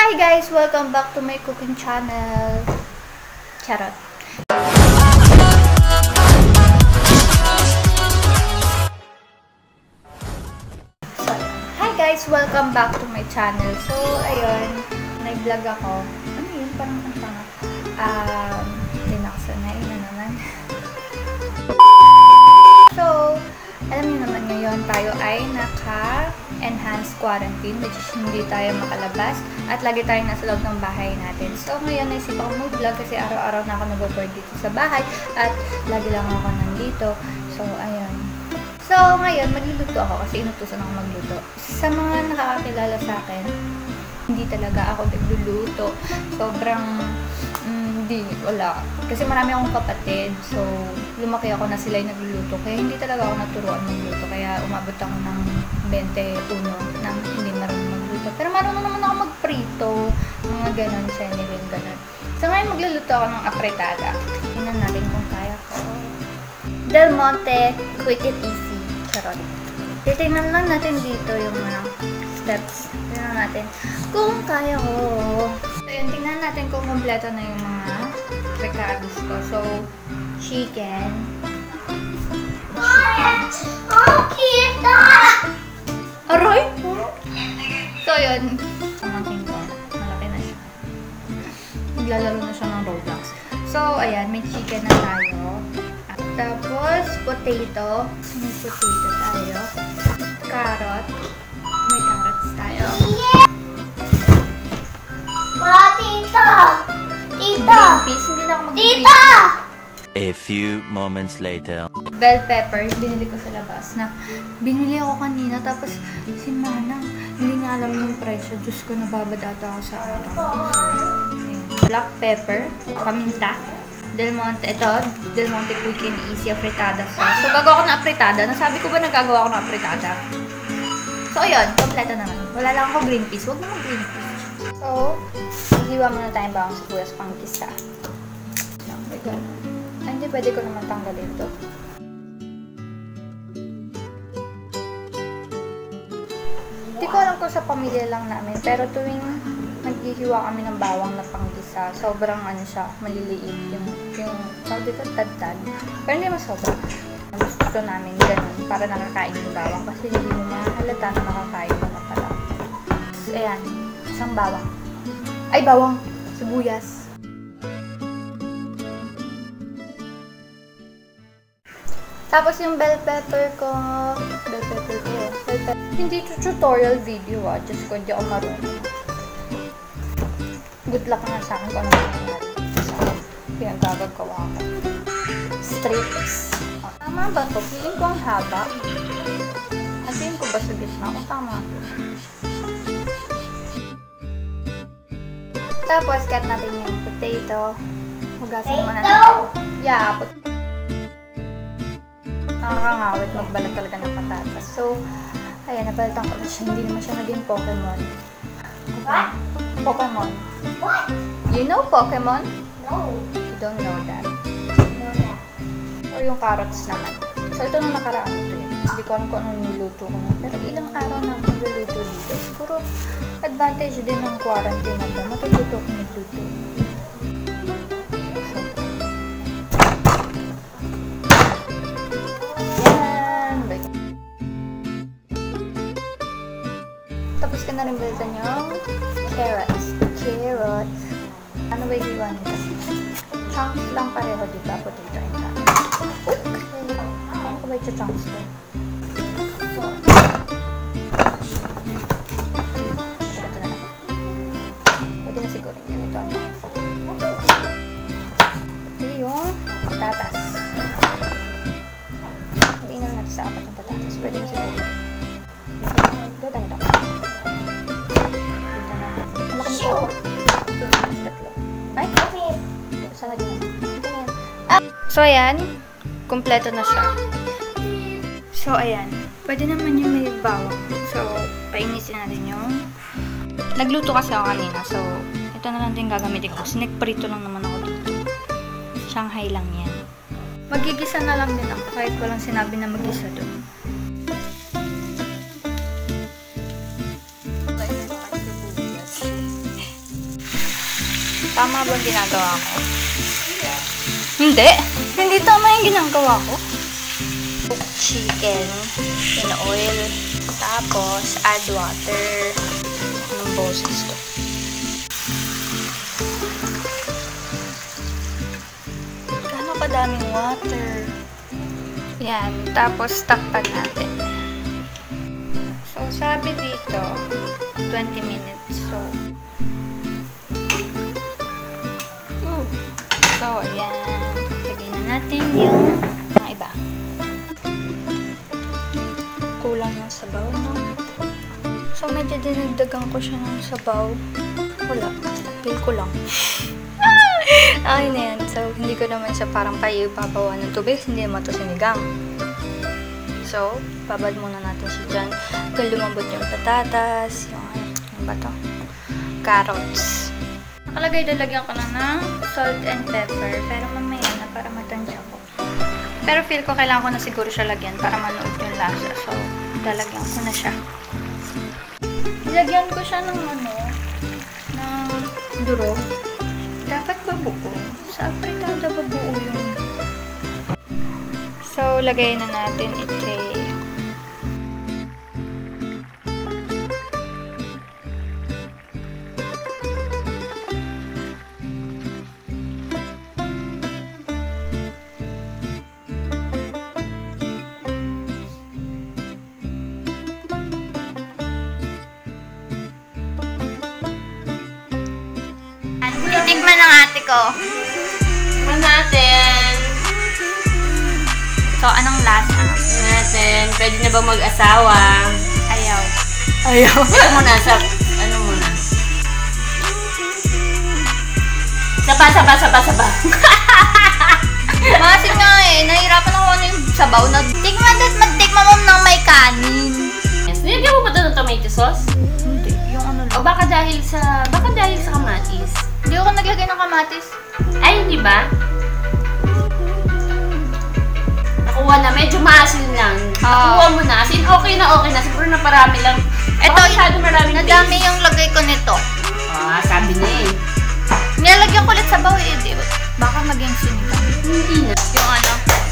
Hi guys! Welcome back to my cooking channel. Charot. So, hi guys! Welcome back to my channel. So, ayun. Nag-vlog ako. Ano yun? Parang ang tanga. Hindi na ako sanay na naman. So, alam niyo naman ngayon tayo ay naka-enhanced quarantine, which is hindi tayo makalabas at lagi tayong nasa loob ng bahay natin. So, ngayon naisip ako mag-vlog kasi araw-araw na ako nag-work dito sa bahay at lagi lang ako nandito. So, ayun. So, ngayon, magluluto ako kasi inutusan ako magluto. Sa mga nakakakilala sa akin, hindi talaga ako nagluluto. Sobrang wala. Kasi marami akong kapatid. So, lumaki ako na sila yung nagluluto. Kaya hindi talaga ako naturuan magluto. Kaya umabot ako ng 21 nang hindi marunong magluto. Pero marunong naman ako magprito. Mga ganon, senilin, ganon. So, ngayon magluluto ako ng apretada. Tingnan natin kung kaya ko. Del Monte Quick and Easy. Charot. Titingnan lang natin dito yung mga steps. Tingnan natin kung kaya ko. So, yun, tingnan natin kung kompleto na yung mga recados ko. So, chicken. Aroy! So, yun. Pamangkin ko. Malaki na siya. Naglalaro na siya ng Roblox. So, ayan. May chicken na tayo. Tapos, potato. May potato tayo. Carrot. May carrots tayo. Tita! Green peas. Hindi na ako mag-green. Tita! A few moments later. Bell peppers, binili ko sa labas na binili ako kanina, tapos si Manang, hindi nga alam yung presyo. Diyos ko, nababad ata ako sa araw. Black pepper, paminta, Del Monte, ito, Del Monte Quick and Easy Afritada sauce. So, gagawa ko ng afritada. Nasabi ko ba nagagawa ko ng afritada? So, ayun, kompleto naman. Wala lang ako green peas. Huwag naman green peas. So, hiwa muna tayong bawang sibuyas pang gisa. Oh my God. Ay, hindi, pwede ko naman tanggalin ito. Hindi ko alam kung sa pamilya lang namin, pero tuwing naghihiwa kami ng bawang na panggisa, sobrang ano siya, maliliit yung tawag dito, tad-tad. Pero hindi masobra. Gusto namin ganun, para nakakain yung bawang, kasi hindi mo mahalata na nakakain mo na pala. So, ayan, isang bawang. Ay, bawang! Sibuyas. Tapos yung bell pepper ko, hindi tutorial video Diyos ko, hindi ako marunong. Good luck na sa akin kung ano nangyayari. So, pinagagagawa ko. Strips. Tama ba ito? Feeling ko ang haba. Hatiin ko ba sa gitna? O tama ito. Tapos, cut natin yung potato. Hugasin muna natin. Yeah, nakakangawit magbalat talaga ng patatas. So, ayan, napalitan ko na siya. Hindi naman siya naging Pokemon. What? Pokemon. What? You know Pokemon? No. You don't know that. No, that. Or yung carrots naman. So, ito nung nakaraan ito yun. Hindi ko alam kung anong niluto ko na. Pero ilang araw na ako nagluluto dito. Siguro, advantage din ng quarantine na ito. Matututo ko nagluto. Tapos ka na rin balitan yung carrots. Carrots. Ano ba yung iwan nito? Chunks lang pareho, diba? Potato and carrots. Okay. Ano ko ba yung chunks ko? Ito na lang. Pwede na siguro yung ganito. Ito yung patatas. Iinan natin sa apat ng patatas. Pwede na siguro. Ito, ganito. Ay, sana din. So, ayan. Kompleto na siya. So, ayan. Pwede naman yung may bawang. So, painisin natin yung... Nagluto kasi ako kanina. So, ito na lang din gagamitin ko. Kasi nagprito lang naman ako dito. Shanghai lang yan. Magigisa na lang din ako. Kahit ko lang sinabi na magisa doon. Tama ba ginagawa ko? Hindi. Hindi tama yung ginagawa ko. Cook chicken in oil. Tapos, add water. Anong boses to? Gano'n kadaming water? Yan. Tapos, takpan natin. So, sabi dito, 20 minutes. So, ayan. Lagyan na natin yung iba. Kulang yung sabaw, no? So, medyo dinagdagan ko siya ng sabaw. Wala. Feel ko lang. Okay na yan. So, hindi ko naman siya parang paipapawa ng tubig. Hindi naman ito sinigang. So, babad muna natin siya dyan. Hanggang lumambot yung patatas, yung ano ba ito? Carrots. Nakalagay, lalagyan ko na ng salt and pepper. Pero mamaya na para matansya ko. Pero feel ko kailangan ko na siguro siya lagyan para manood yung lasa. So, lalagyan ko na siya. Ilagyan ko siya ng ano, ng durog. Dapat babuo. Sa apritada babuo yung. So, lagay na natin ito. Titikman ng ate ko. Tikman natin. So, anong lasa? Natin. Pwede na ba mag-asawa? Ayaw. Ayaw. Ito muna sa, ano muna? Saba. Masin nga eh. Nahirapan ako ano yung sabaw na. Tikman at magtikman mo ng may kanin. Yes. Nilagyan mo ba ito ng tomato sauce? Hindi. Yung ano lang. O baka dahil sa kamatis? Hindi ako naglagay ng kamatis. Ay, hindi ba? Nakuha na. Medyo maasin lang. Nakuha mo na. As in, okay na. Siguro na parami lang. Ito, masyado maraming nadami yung lagay ko nito. Sabi na eh. Nilalagyan ko ulit sa bawi eh. Baka maging sinigang. Hindi na. Yung ano,